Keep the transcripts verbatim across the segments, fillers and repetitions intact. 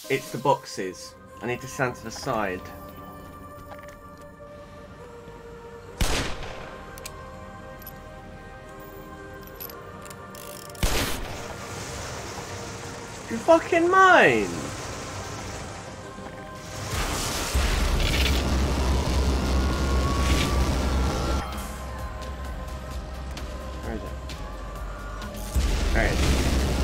It's the boxes. I need to stand to the side. You fucking mind? Where is it? There it is.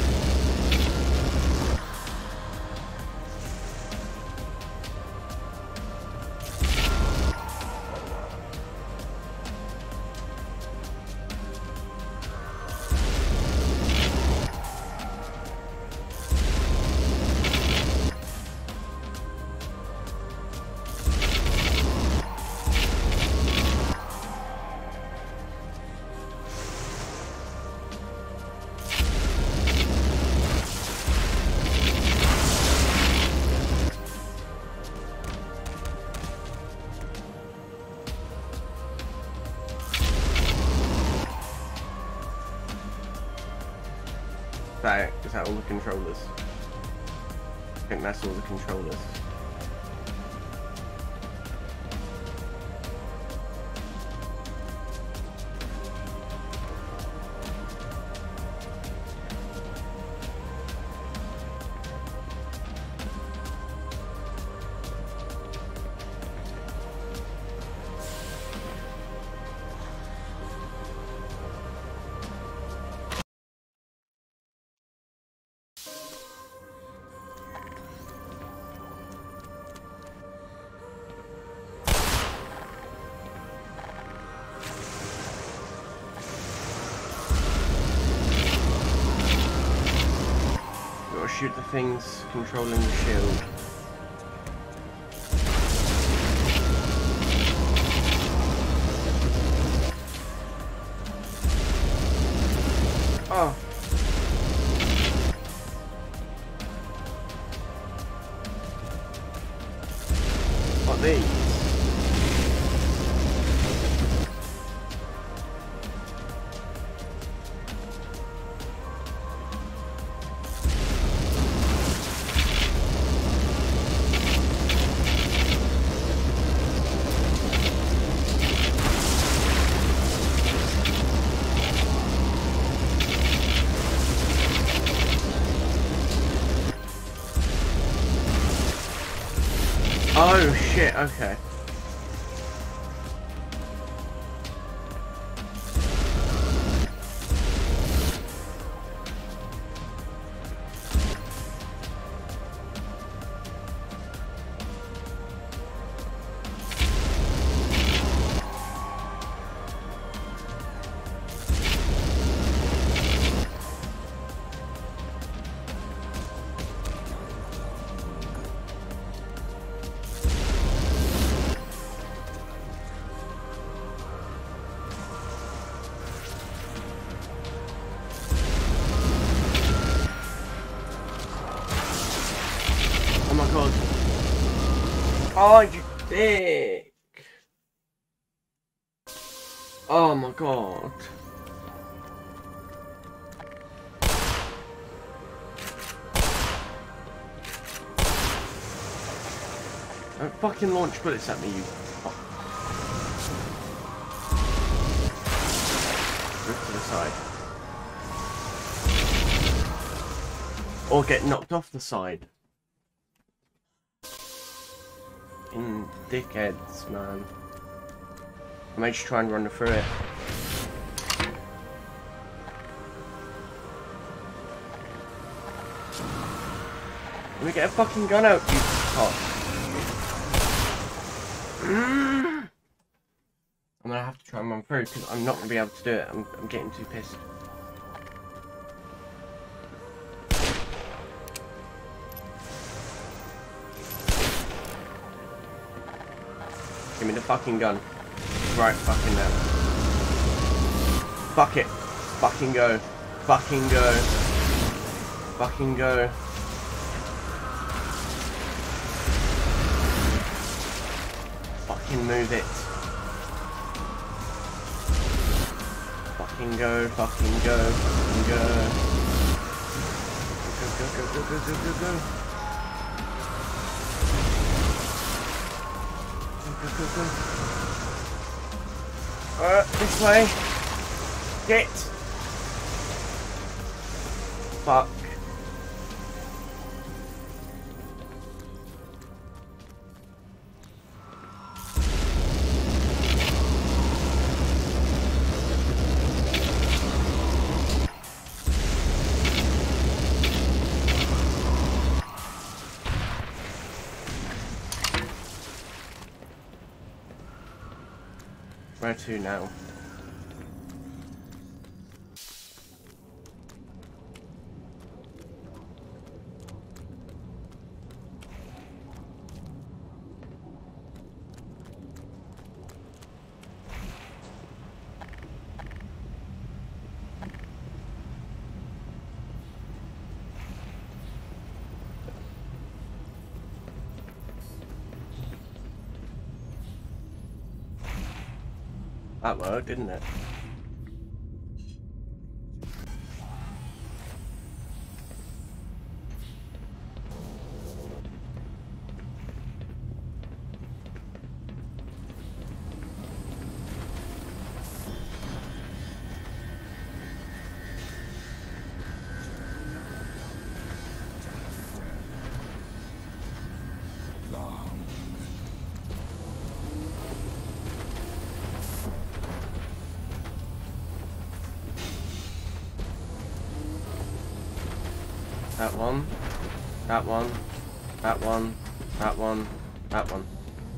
That, is that all the controllers? I think that's all the controllers. Shoot the things controlling the shield. Oh. What, these? Oh shit, okay. Oh, you dick! Oh my god. Don't fucking launch bullets at me, you fuck. Move to the side. Or get knocked off the side. In dickheads, man. I may just try and run through it. Let me get a fucking gun out, you cock. Mm. I'm gonna have to try and run through because I'm not gonna be able to do it. I'm, I'm getting too pissed. Give me the fucking gun. Right fucking now. Fuck it. Fucking go. Fucking go. Fucking go. Fucking move it. Fucking go. Fucking go. Fucking go. Go, go, go, go, go, go, go, go. them. Uh, this way. Get. Fuck. Where to now? That worked, didn't it? That one, that one, that one, that one, that one.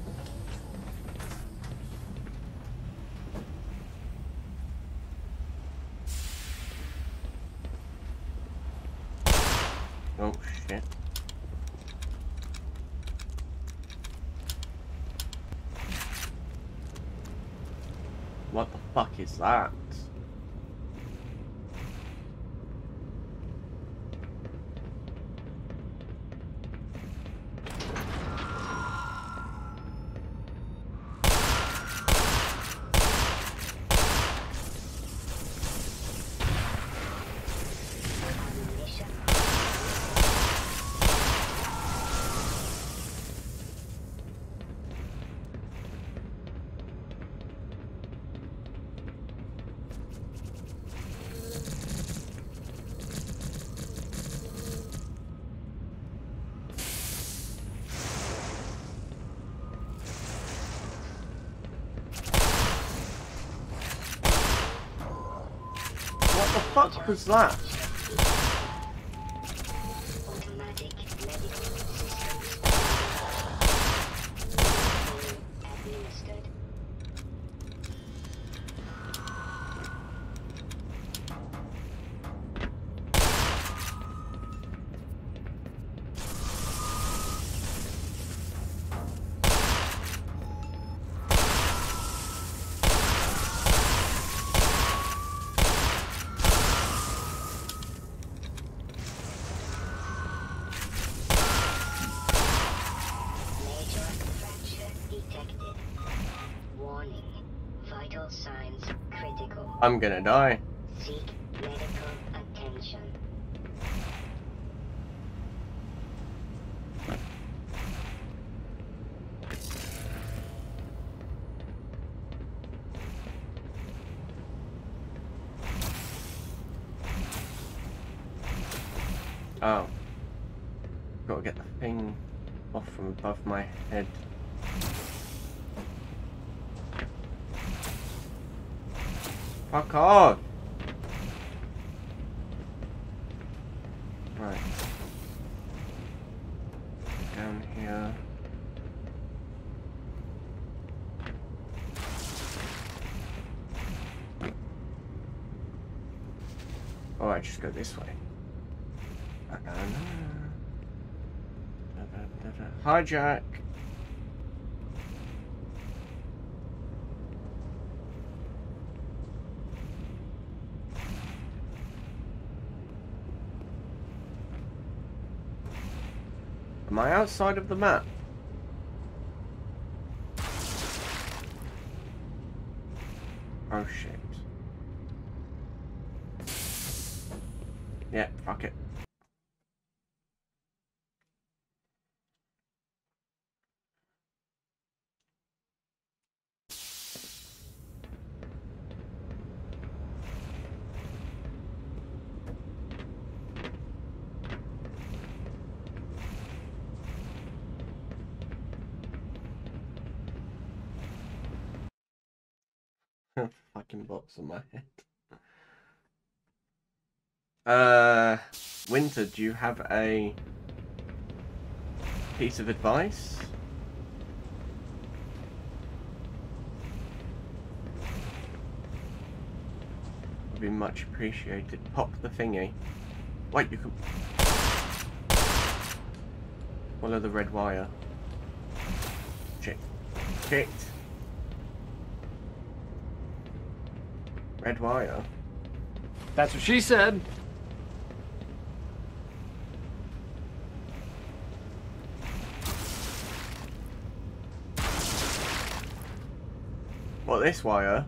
Oh shit. What the fuck is that? What the fuck was that? Automatic medical systems administered. Vital signs critical. I'm gonna die. Seek medical attention. Oh. Gotta get the thing off from above my head. Fuck off! Right. Down here. Oh, I just go this way. Hijack. Am I outside of the map? Oh shit. Yeah, fuck it. Fucking box on my head. Uh, Winter, do you have a piece of advice? Would be much appreciated. Pop the thingy. Wait, you can follow the red wire. Shit. Shit. Red wire. That's what she said. What, this wire?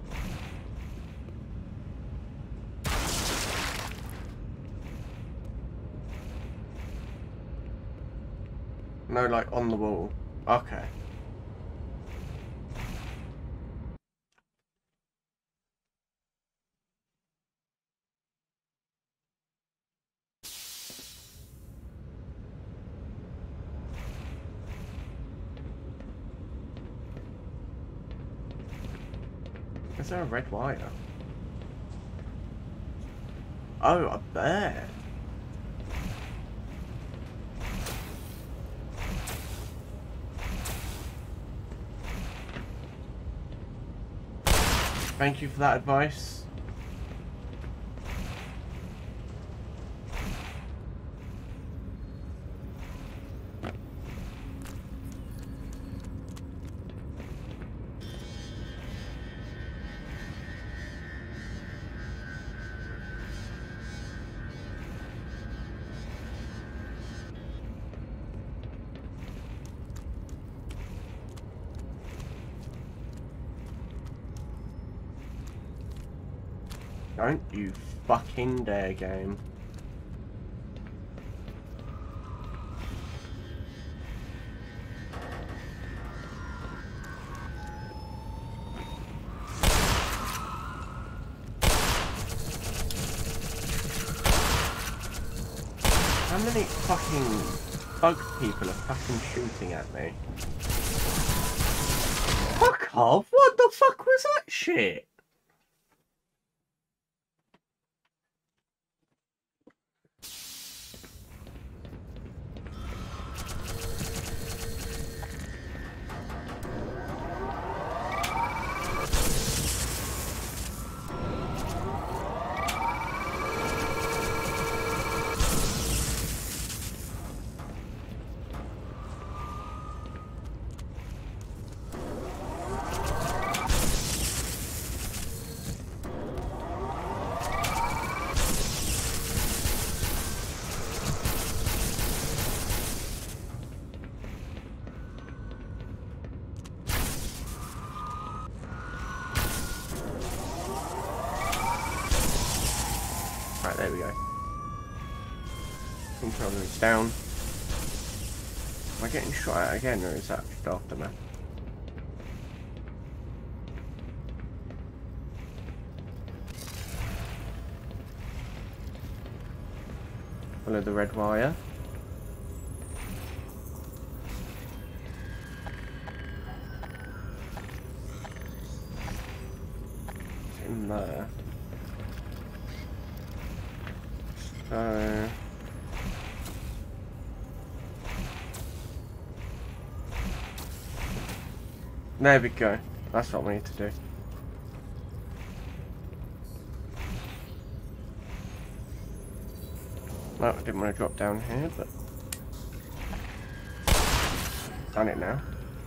No, like on the wall. Okay. Is there a red wire? Oh, up there. Thank you for that advice. Don't you fucking dare, game. How many fucking bug people are fucking shooting at me? Fuck off! What the fuck was that shit? Right, there we go. Controller is down. Am I getting shot at again, or is that just aftermath? Follow the red wire. It's in there. So... there we go. That's what we need to do. No, I didn't want to drop down here, but... done it now.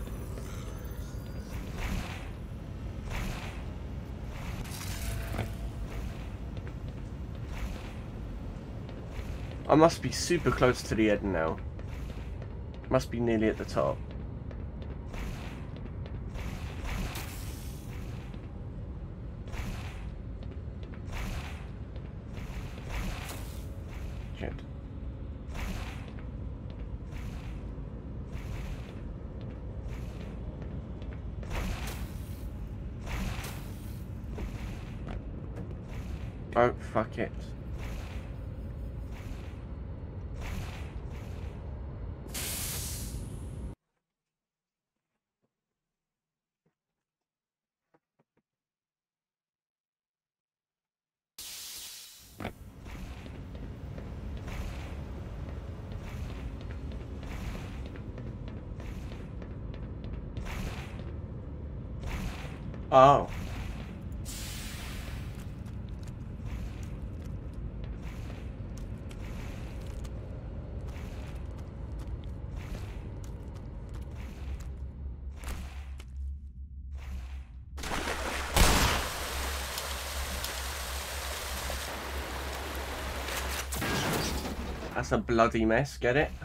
I must be super close to the end now. Must be nearly at the top. Shit. Oh, fuck it. Oh. That's a bloody mess, get it?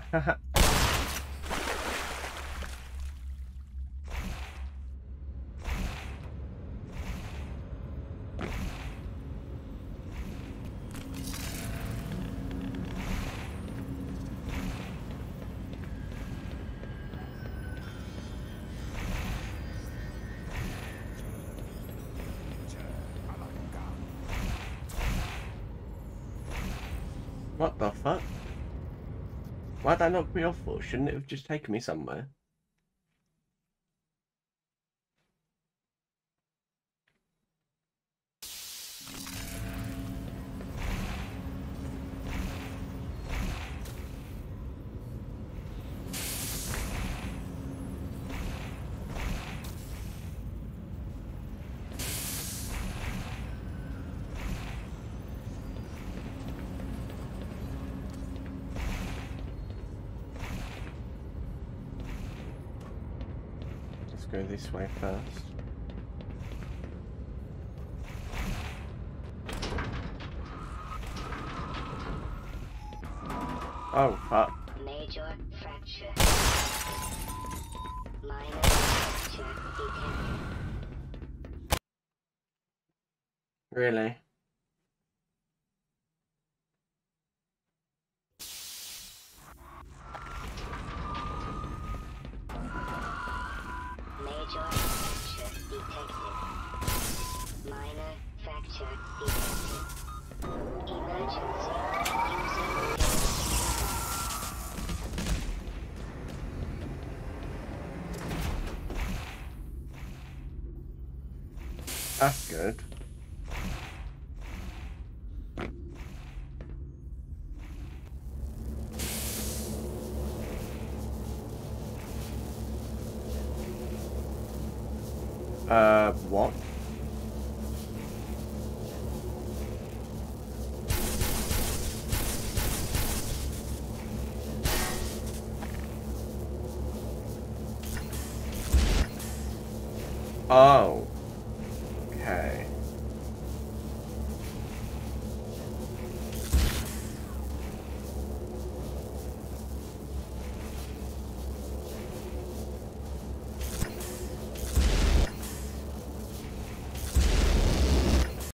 What the fuck? Why'd that knock me off for? Shouldn't it have just taken me somewhere? Let's go this way first. Oh, fuck. Major fracture. Minor fracture detected. Really? Major fracture detected. Minor fracture detected. Emergency. User That's good. Uh, what? Oh. Okay.